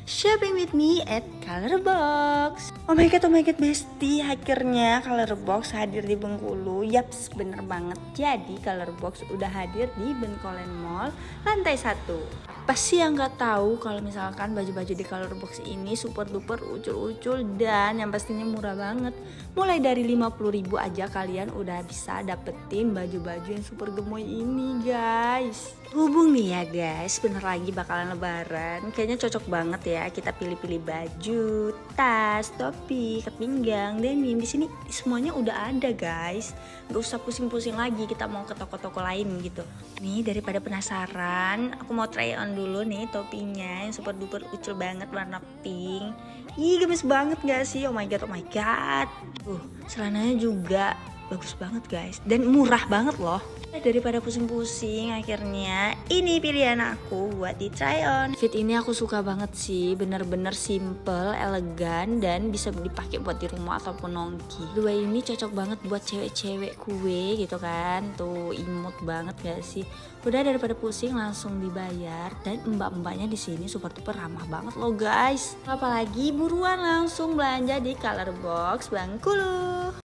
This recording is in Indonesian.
shopping with me at Colorbox. Oh my god bestie, akhirnya Colorbox hadir di Bengkulu. Yaps, bener banget. Jadi Colorbox udah hadir di Bencoleen Mall lantai 1. Pasti yang nggak tahu kalau misalkan baju-baju di Colorbox ini super duper ucul-ucul dan yang pastinya murah banget. Mulai dari 50.000 aja kalian udah bisa dapetin baju-baju yang super gemoy ini guys. Hubung nih ya guys, bener lagi bakalan lebaran. Kayaknya cocok banget ya kita pilih-pilih baju, tas, topi, ikat pinggang, denim. Di sini semuanya udah ada guys. Gak usah pusing-pusing lagi kita mau ke toko-toko lain gitu. Nih daripada penasaran, aku mau try on dulu nih topinya yang super duper ucul banget warna pink. Ih gemes banget gak sih? Oh my god. Celananya juga bagus banget guys dan murah banget loh. Daripada pusing-pusing, akhirnya ini pilihan aku buat di try on. Fit ini aku suka banget sih, bener-bener simple, elegan, dan bisa dipakai buat di rumah ataupun nongki. Dua ini cocok banget buat cewek-cewek kue gitu kan. Tuh imut banget gak sih? Udah daripada pusing langsung dibayar, dan mbak-mbaknya di sini super duper ramah banget loh guys. Apalagi buruan langsung belanja di Colorbox Bengkulu.